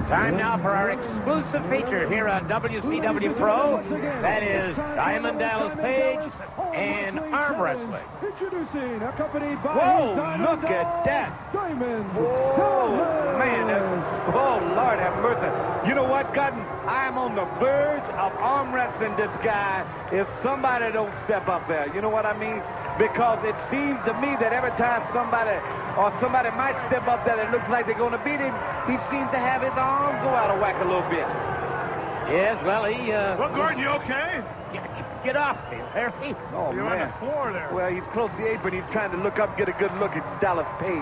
Time now for our exclusive feature here on WCW Pro. That is Diamond Dallas Page and arm wrestling. Introducing, accompanied by whoa, look at that. Diamond. Oh, man. Oh, Lord have mercy. You know what, Cotton? I'm on the verge of arm wrestling this guy if somebody don't step up there. You know what I mean? Because it seems to me that every time somebody might step up there that looks like they're going to beat him, he seems to have his arms go out of whack a little bit. Yes, well, Well, Gordon, you okay? Get off me, Larry. Oh, you're on the floor there. Well, he's close to the apron. He's trying to look up, get a good look at Dallas Page.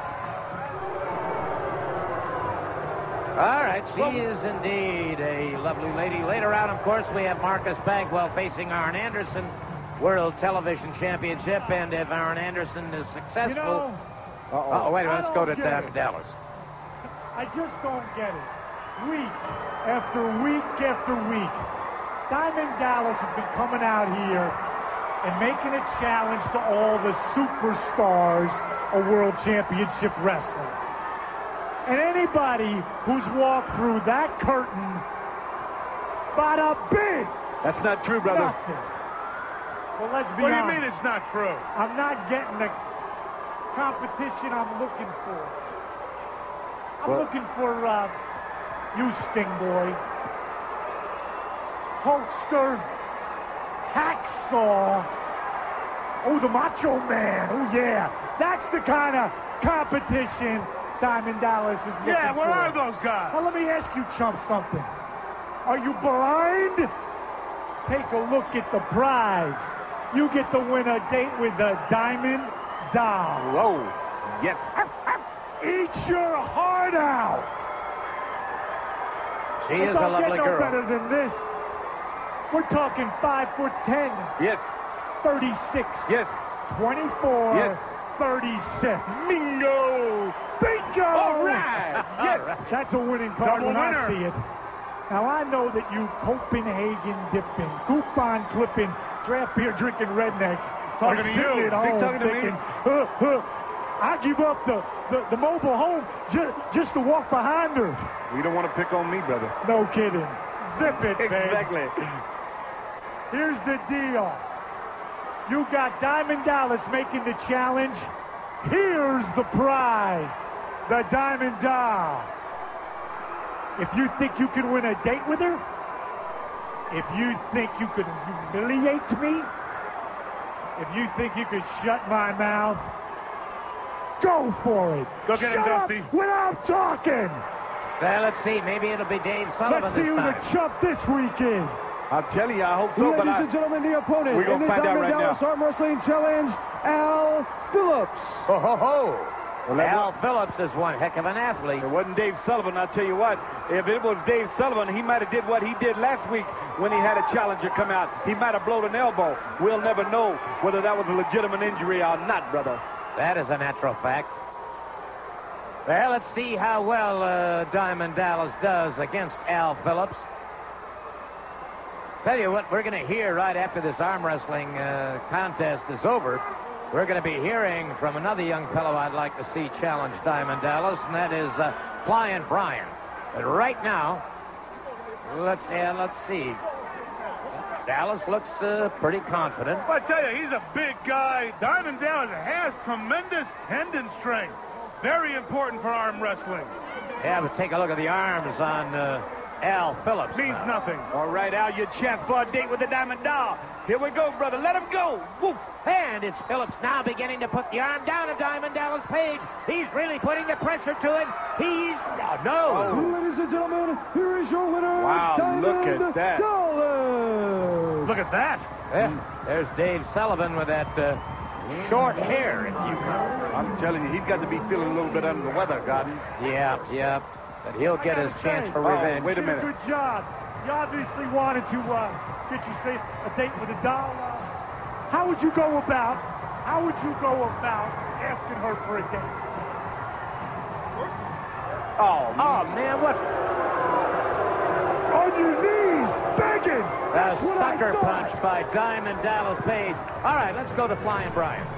All right, she is indeed a lovely lady. Later on, of course, we have Marcus Bagwell facing Arn Anderson, World Television Championship, and if Arn Anderson is successful... You know, wait a minute, let's go to Dallas. I just don't get it. Week after week after week, Diamond Dallas has been coming out here and making a challenge to all the superstars of World Championship Wrestling. And anybody who's walked through that curtain, bada bing! That's not true, brother. Nothing. Well, let's be honest. What do you mean it's not true? I'm not getting the competition I'm looking for. I'm looking for you, Sting Boy. Hulkster, Hacksaw. Oh, the Macho Man. Oh, yeah. That's the kind of competition Diamond Dallas is looking for. Yeah, where are those guys? Now, let me ask you, chump, something. Are you blind? Take a look at the prize. You get to win a date with the Diamond Doll. Whoa. Yes. Eat your heart out. She is a lovely girl. Don't get no better than this. We're talking 5'10". Yes. 36. Yes. 24. Yes. 36. Bingo. Bingo. All right. Yes. That's a winning card Double when winner. I see it. Now, I know that you Copenhagen dipping, coupon clipping, draft beer drinking rednecks Talking are to sitting you. at home talking to me? thinking, I give up the mobile home just to walk behind her. You don't want to pick on me, brother. No kidding. Zip it, babe. Exactly. Here's the deal. You got Diamond Dallas making the challenge. Here's the prize. The Diamond Doll. If you think you can win a date with her, if you think you could humiliate me, if you think you could shut my mouth, go for it. Look at him, Shut up Dusty. without talking. Well, let's see. Maybe it'll be Dave Sullivan Let's see this who time. the chump this week is. I'm telling you, I hope so, Ladies and gentlemen, the opponent we're gonna in the find out Diamond right Dallas now. Arm Wrestling Challenge, Al Phillips. Ho, ho, ho. Well, Al Phillips is one heck of an athlete. It wasn't Dave Sullivan, I'll tell you what. If it was Dave Sullivan, he might have did what he did last week when he had a challenger come out. He might have blown an elbow. We'll never know whether that was a legitimate injury or not, brother. That is a natural fact. Well, let's see how well Diamond Dallas does against Al Phillips. Tell you what, we're going to hear right after this arm wrestling contest is over. We're going to be hearing from another young fellow I'd like to see challenge Diamond Dallas, and that is Flying Brian. But right now, let's see. Dallas looks pretty confident. Well, I tell you, he's a big guy. Diamond Dallas has tremendous tendon strength. Very important for arm wrestling. Yeah, but take a look at the arms on Al Phillips. Means nothing. All right, Al, your chance for a date with the Diamond Doll. Here we go, brother. Let him go. Woof. And it's Phillips now beginning to put the arm down of Diamond Dallas Page. He's really putting the pressure to him. He's... no. Ladies and gentlemen, here is your winner, Wow, Diamond look at that. Dallas. Look at that. Yeah, there's Dave Sullivan with that short hair, if you will. I'm telling you, he's got to be feeling a little bit under the weather, Gordon. Yeah. But he'll get his chance for revenge. Wait a minute. Good job. You obviously wanted to get you say a date with a doll. How would you go about asking her for a date? Oh, man, what? On your knees, begging. A sucker punch by Diamond Dallas Page. All right, let's go to Flying Brian.